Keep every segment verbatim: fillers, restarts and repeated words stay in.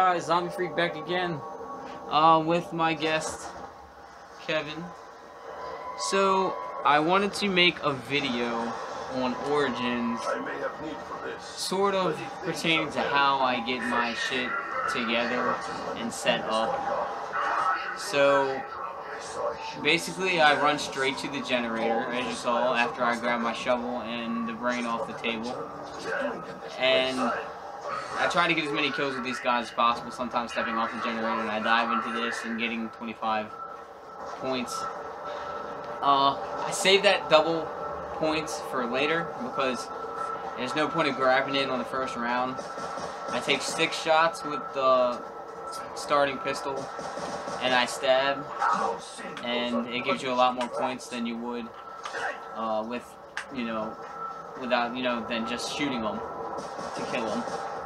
guys, Zombie Freak back again, uh, with my guest, Kevin. So, I wanted to make a video on Origins, sort of pertaining to how I get my shit together and set up. So, basically I run straight to the generator, as you saw, after I grab my shovel and the brain off the table. And I try to get as many kills with these guys as possible, sometimes stepping off the generator, and I dive into this and getting twenty-five points. Uh, I save that double points for later, because there's no point in grabbing it on the first round. I take six shots with the starting pistol, and I stab, and it gives you a lot more points than you would uh, with, you know, without, you know, than just shooting them to kill them.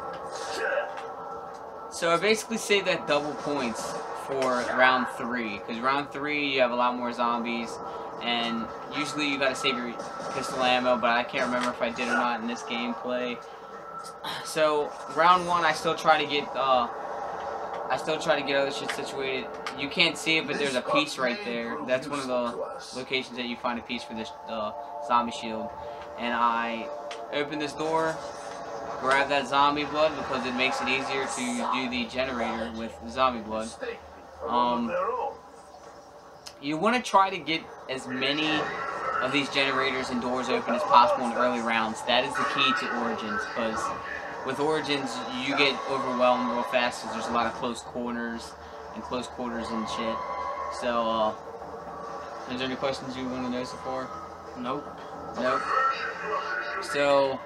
So I basically save that double points for round three, because round three you have a lot more zombies, and usually you gotta save your pistol ammo, but I can't remember if I did or not in this gameplay. So round one, I still try to get, uh, I still try to get other shit situated. You can't see it, but there's a piece right there. That's one of the locations that you find a piece for this uh, zombie shield. And I open this door, grab that zombie blood, because it makes it easier to do the generator with zombie blood. Um, you want to try to get as many of these generators and doors open as possible in early rounds. That is the key to Origins, because with Origins you get overwhelmed real fast because there's a lot of close corners and close quarters and shit. So, uh, is there any questions you want to know so far? Nope. Nope. So,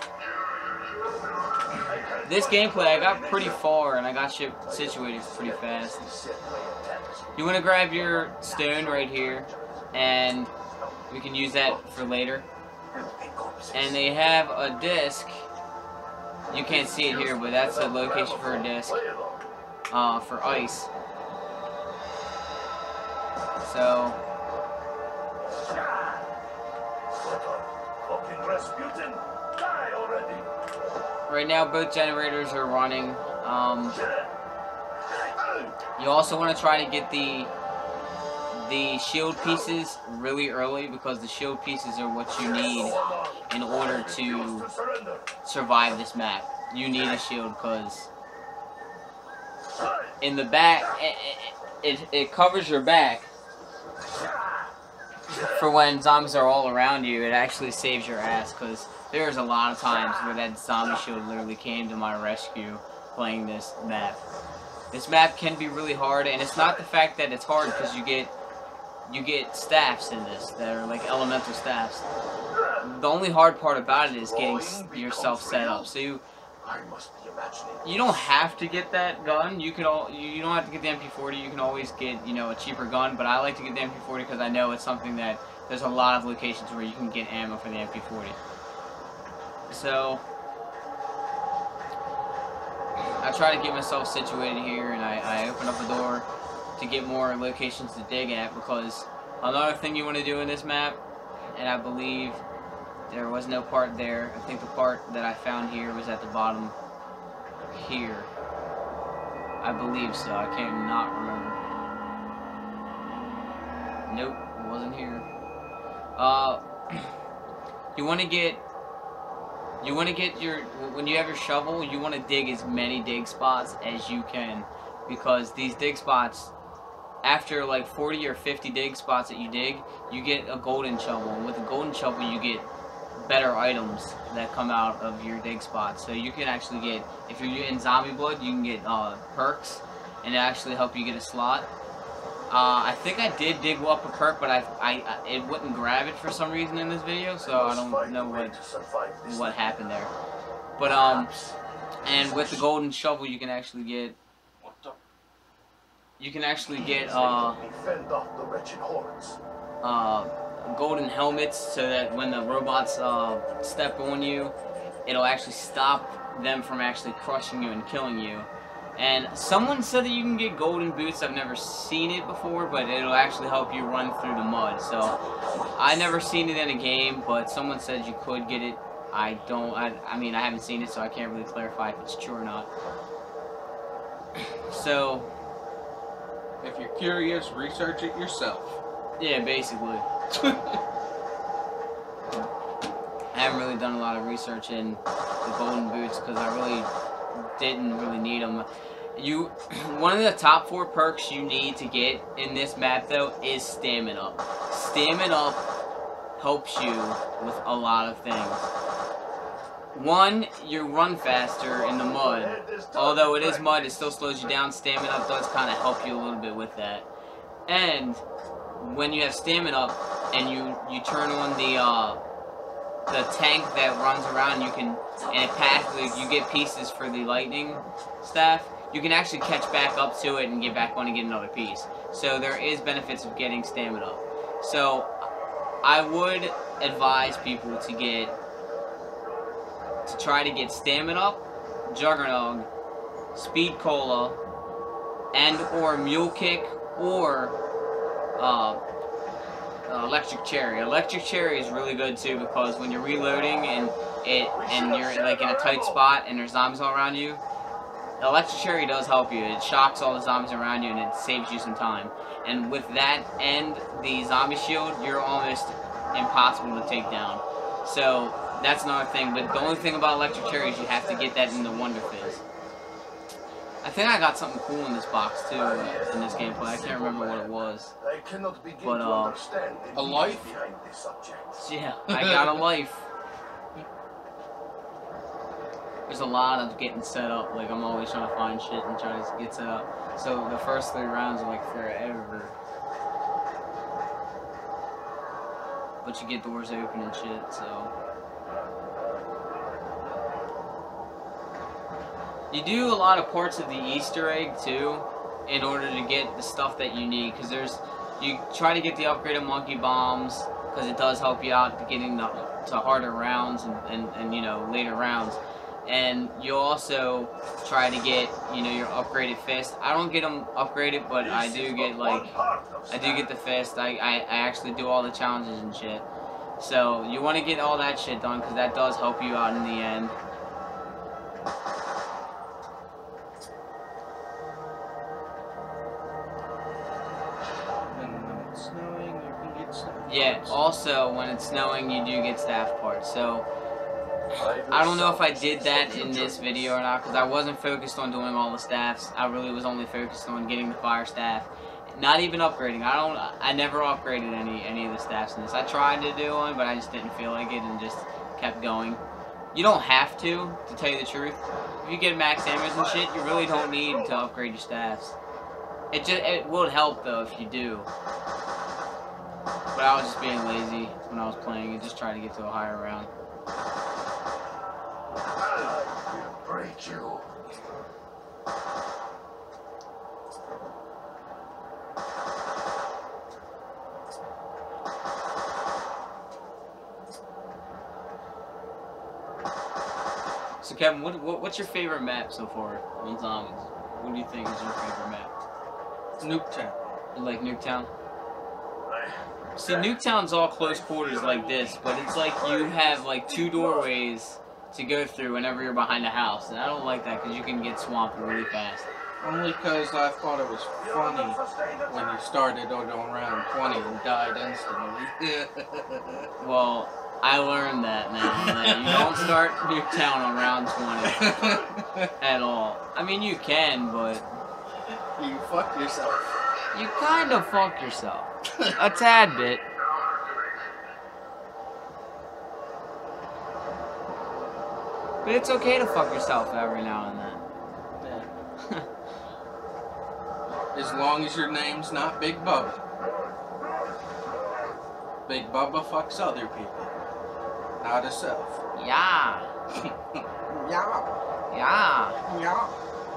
this gameplay, I got pretty far and I got shit situated pretty fast. You want to grab your stone right here, and we can use that for later. And they have a disc. You can't see it here, but that's a location for a disc uh, for ice. So, right now both generators are running. Um, you also want to try to get the the shield pieces really early, because the shield pieces are what you need in order to survive this map. You need a shield, because in the back, it, it, it covers your back for when zombies are all around you. It actually saves your ass, because there's a lot of times where that zombie shield literally came to my rescue playing this map. This map can be really hard, and it's not the fact that it's hard, because you get you get staffs in this that are like elemental staffs. The only hard part about it is getting yourself set up. So you you don't have to get that gun. You can all you don't have to get the M P forty. You can always get, you know, a cheaper gun. But I like to get the M P forty because I know it's something that there's a lot of locations where you can get ammo for the M P forty. So I try to get myself situated here, and I, I open up a door to get more locations to dig at, because another thing you want to do in this map, and I believe there was no part there, I think the part that I found here was at the bottom here. I believe so, I can't not remember. Nope, it wasn't here. Uh, you want to get You want to get your, when you have your shovel, you want to dig as many dig spots as you can, because these dig spots, after like forty or fifty dig spots that you dig, you get a golden shovel, and with a golden shovel you get better items that come out of your dig spots. So you can actually get, if you're in zombie blood, you can get uh, perks, and it actually help you get a slot. Uh, I think I did dig up a perk, but I, I, I, it wouldn't grab it for some reason in this video, so I don't know what, what happened there. But, um, and with the golden shovel, you can actually get, you can actually get, uh, uh, golden helmets, so that when the robots, uh, step on you, it'll actually stop them from actually crushing you and killing you. And someone said that you can get golden boots. I've never seen it before, but it'll actually help you run through the mud. So, I never seen it in a game, but someone said you could get it. I don't, I, I mean, I haven't seen it, so I can't really clarify if it's true or not. So, if you're curious, research it yourself. Yeah, basically. I haven't really done a lot of research in the golden boots because I really didn't really need them. You, one of the top four perks you need to get in this map though is Stamina. Stamina helps you with a lot of things. One, you run faster in the mud. Although it is mud, it still slows you down. Stamina does kind of help you a little bit with that. And when you have Stamina and you you turn on the uh, the tank that runs around, you can and it passes. You get pieces for the lightning staff. You can actually catch back up to it and get back on and get another piece. So there is benefits of getting Stamina. So I would advise people to get to try to get Stamina, Juggernog, Speed Cola, and or Mule Kick or uh, uh, Electric Cherry. Electric Cherry is really good too because when you're reloading and it and you're like in a tight spot and there's zombies all around you, Electric Cherry does help you. It shocks all the zombies around you and it saves you some time. And with that and the zombie shield, you're almost impossible to take down. So that's another thing. But the only thing about Electric Cherry is you have to get that in the Wonder Fizz. I think I got something cool in this box too uh, in this gameplay. I can't remember what it was. But uh, a life? Yeah, I got a life. There's a lot of getting set up. Like, I'm always trying to find shit and try to get set up. So the first three rounds are like forever. But you get doors open and shit, so. You do a lot of parts of the Easter egg too, in order to get the stuff that you need. Because there's, you try to get the upgraded monkey bombs, because it does help you out getting the, to harder rounds and, and, and, you know, later rounds. And you also try to get, you know, your upgraded fist. I don't get them upgraded, but I do get, like, I do get the fist. I, I, I actually do all the challenges and shit. So, you want to get all that shit done, because that does help you out in the end. When it's snowing, you can get staff parts. Yeah, also, when it's snowing, you do get staff parts. So, I don't know if I did that in this video or not, because I wasn't focused on doing all the staffs. I really was only focused on getting the fire staff. Not even upgrading. I don't. I never upgraded any any of the staffs in this. I tried to do one, but I just didn't feel like it and just kept going. You don't have to, to tell you the truth. If you get max ammos and shit, you really don't need to upgrade your staffs. It just it would help though if you do. But I was just being lazy when I was playing and just trying to get to a higher round. Break you. So Kevin, what, what what's your favorite map so far on Zombies? What do you think is your favorite map? Nuketown. You like Nuketown? See, Nuketown's all close quarters like this, but it's like you have like two doorways to go through whenever you're behind a house, and I don't like that because you can get swamped really fast. Only because I thought it was funny when you started on round twenty and died instantly. Well, I learned that now, that you don't start Nuketown on round twenty at all. I mean, you can, but You fucked yourself. you kind of fuck yourself. A tad bit. But it's okay to fuck yourself every now and then. Yeah. As long as your name's not Big Bubba. Big Bubba fucks other people, not himself. Yeah. Yeah. Yeah. Yeah.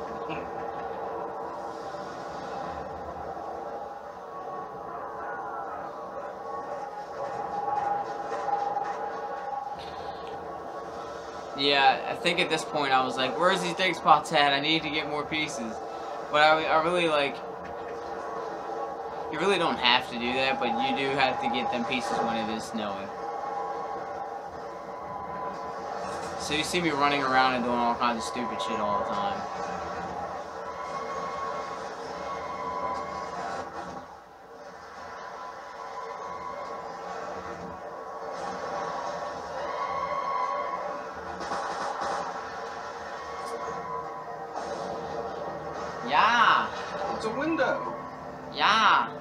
Yeah, I think at this point I was like, where's these dig spots at? I need to get more pieces. But I, I really like, you really don't have to do that, but you do have to get them pieces when it is snowing. So you see me running around and doing all kinds of stupid shit all the time. Yeah.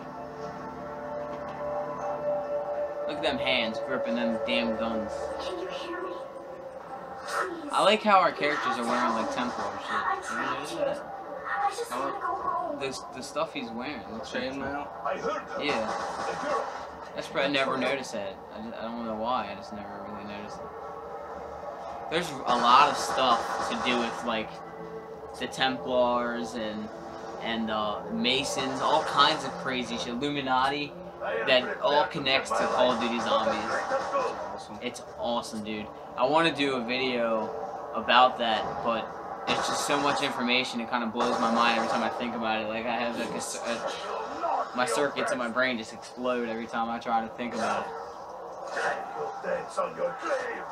Look at them hands gripping them damn guns. Can you hear me? Please. I like how our characters are wearing like Templar shit. I'm You trying notice to. that? I just want to go home. The, the stuff he's wearing looks like Chain mount. I heard them. Yeah. The girl. That's probably, I never noticed that. I, just, I don't know why, I just never really noticed it. There's a lot of stuff to do with, like, the Templars and and uh, Masons, all kinds of crazy shit, Illuminati, that all connects to Call of Duty Zombies. Awesome. It's awesome, dude. I want to do a video about that, but it's just so much information, it kind of blows my mind every time I think about it. Like, I have, like, a, a my circuits in my brain just explode every time I try to think about it. Dance on your graves.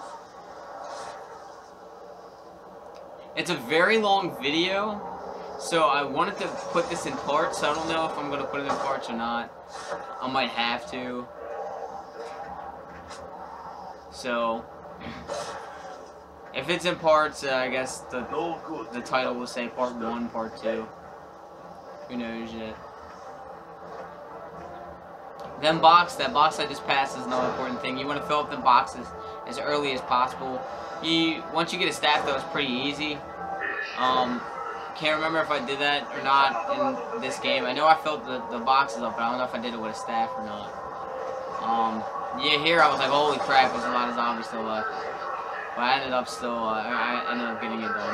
It's a very long video, so I wanted to put this in parts. I don't know if I'm going to put it in parts or not. I might have to. So, if it's in parts, uh, I guess the, No good. the title will say part one, part two. Who knows yet. Them box, that box I just passed is another important thing. You want to fill up the boxes as early as possible. You once you get a staff, though, it's pretty easy. Um, can't remember if I did that or not in this game. I know I filled the, the boxes up, but I don't know if I did it with a staff or not. Um, yeah, here I was like, holy crap, there's a lot of zombies still left. But I ended up still, uh, I ended up getting it done.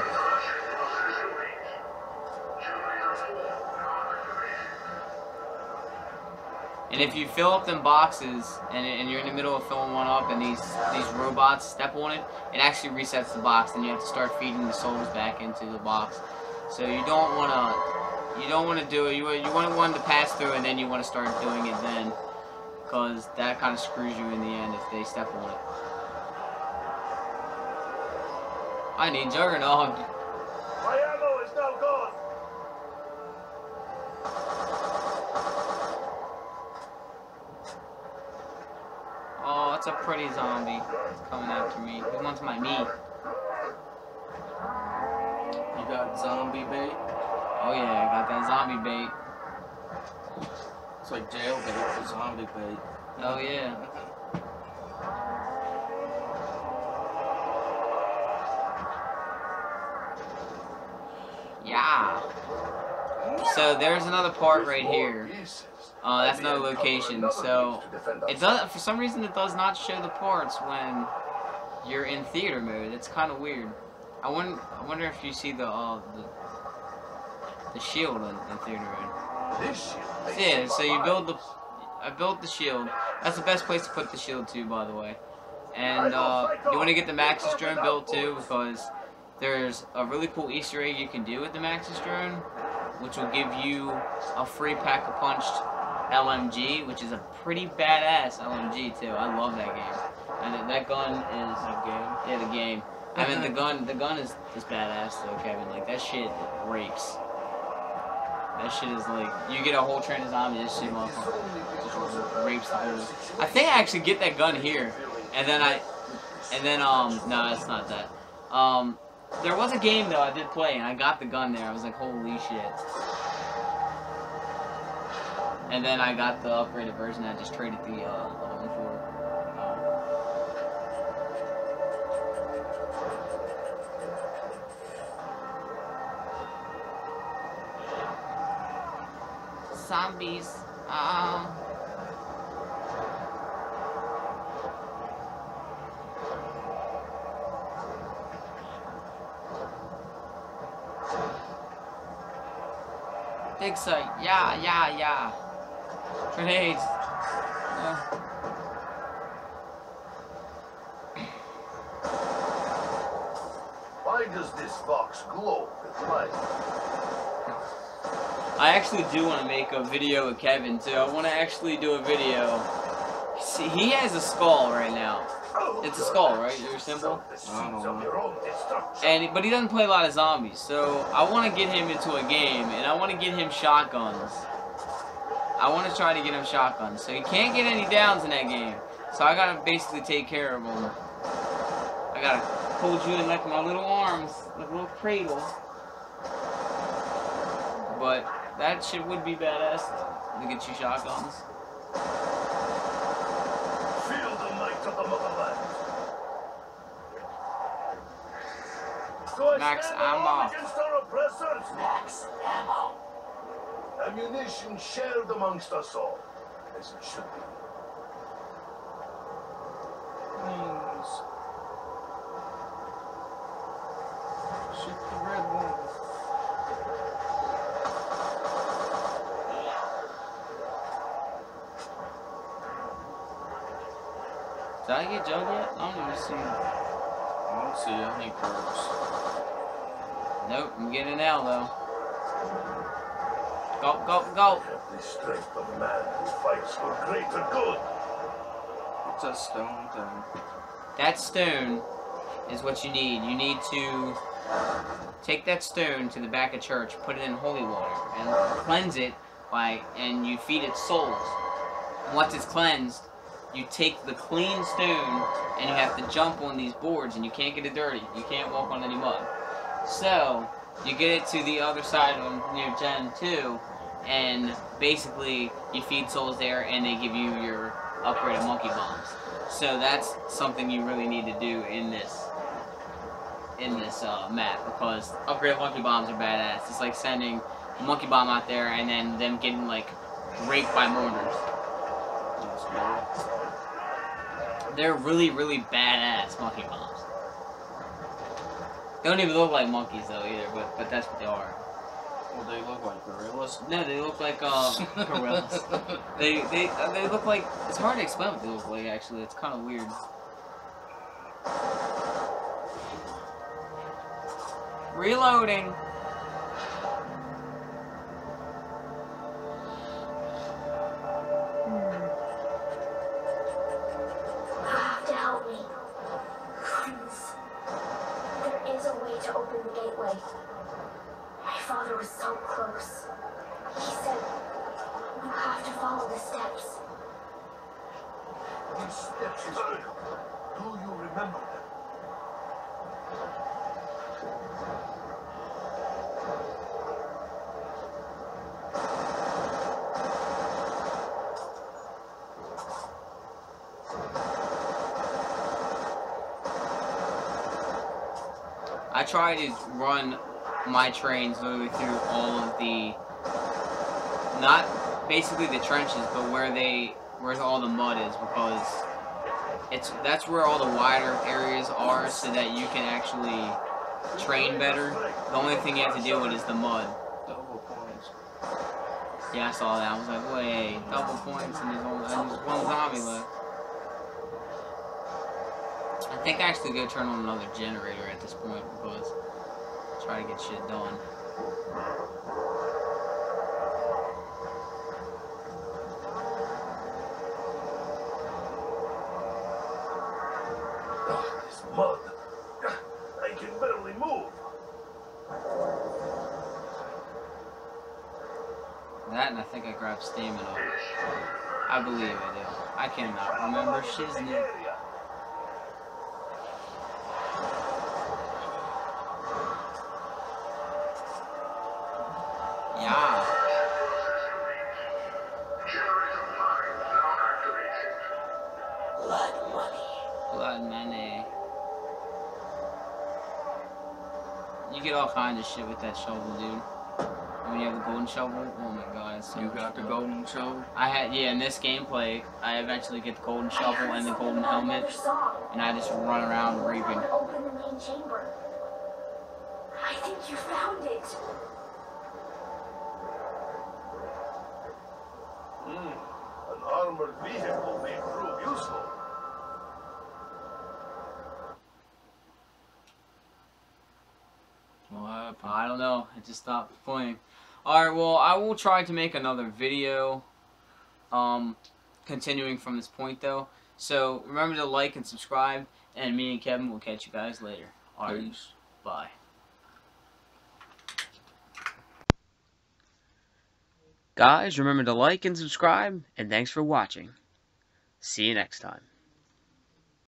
And if you fill up them boxes, and, and you're in the middle of filling one up, and these these robots step on it, it actually resets the box. Then you have to start feeding the souls back into the box. So you don't want to, you don't want to do it. You you want one to pass through, and then you want to start doing it then, because that kind of screws you in the end if they step on it. I need Juggernaut. My ammo is now gone. Oh, that's a pretty zombie coming after me. He wants my meat. You got zombie bait? Oh yeah, I got that zombie bait. It's like jail bait for zombie bait. Oh yeah. Yeah. So there's another part right here. Uh, that's another location. So it does, for some reason, it does not show the parts when you're in theater mode. It's kind of weird. I wonder, I wonder if you see the uh, the, the shield in, in theater mode. This shield. Yeah. So you build the, I built the shield. That's the best place to put the shield too, by the way. And uh, you want to get the Maxis drone built too, because there's a really cool Easter egg you can do with the Maxis drone, which will give you a free pack-a-punched L M G, which is a pretty badass L M G too. I love that game. And that gun is A game? yeah, the game. I mean the gun. The gun is is badass though, Kevin. Like that shit rapes. That shit is like you get a whole train of zombies. This shit motherfucker just rapes the whole. I think I actually get that gun here, and then I, and then um no, that's not that. Um, there was a game though I did play, and I got the gun there. I was like, holy shit. And then I got the upgraded version. I just traded the uh, other one for. Uh, zombies. Uh, Dig site. Yeah, yeah, yeah. Grenades. Uh. Why does this box glow with light? I actually do want to make a video with Kevin too. I want to actually do a video. See, he has a skull right now. It's a skull, right? Your symbol. I don't know. And but he doesn't play a lot of zombies, so I want to get him into a game, and I want to get him shotguns. I want to try to get him shotguns. So he can't get any downs in that game. So I gotta basically take care of him. I gotta hold you in like my little arms, like a little cradle. But that shit would be badass. To get you shotguns. Feel the might of the motherland. Do I Max stand ammo. alone against our oppressors? Max ammo. Ammunition shared amongst us all, as it should be. Wings. Shoot the red one. Did I get Jug yet? I don't even see him. I don't see any perks. Nope, I'm getting it now though. Go, go, go! Have the strength of man who fights for greater good. It's a stone thing. That stone is what you need. You need to take that stone to the back of church, put it in holy water, and cleanse it by, and you feed it souls. And once it's cleansed, you take the clean stone and you have to jump on these boards and you can't get it dirty. You can't walk on any mud. So, you get it to the other side on near Gen two, and basically you feed souls there and they give you your upgraded monkey bombs. So that's something you really need to do in this in this uh, map, because upgraded monkey bombs are badass. It's like sending a monkey bomb out there and then them getting like raped by mourners. They're really, really badass monkey bombs. They don't even look like monkeys though either, but but that's what they are. Well, they look like gorillas. No, they look like uh, gorillas. They they uh, they look like, it's hard to explain what they look like actually. It's kind of weird. Reloading. My father was so close. He said, you have to follow the steps. These steps is good. Do you remember them? I try to run my trains literally through all of the, not basically the trenches, but where they, where all the mud is, because it's, that's where all the wider areas are, so that you can actually train better. The only thing you have to deal with is the mud. Double points. Yeah, I saw that. I was like, wait, double points and there's, only, and there's one zombie left. I think I actually go turn on another generator at this point, because I try to get shit done. Oh, this mud. I can barely move. That, and I think I grabbed stamina. I believe I do. I cannot remember shiznit. Yeah. Blood money. Blood money. You get all kinds of shit with that shovel, dude. When you have the golden shovel, oh my god, it's so You much got the fun. golden shovel? I had, yeah, in this gameplay, I eventually get the golden shovel and the golden helmet, and I just run around reaping. Open the main chamber. I think you found it. Hmm. An armored vehicle may prove useful. What? I don't know. It just stopped playing. Alright, well, I will try to make another video, um, continuing from this point, though. So, remember to like and subscribe, and me and Kevin will catch you guys later. Alright, Peace. bye. Guys, remember to like and subscribe, and thanks for watching. See you next time.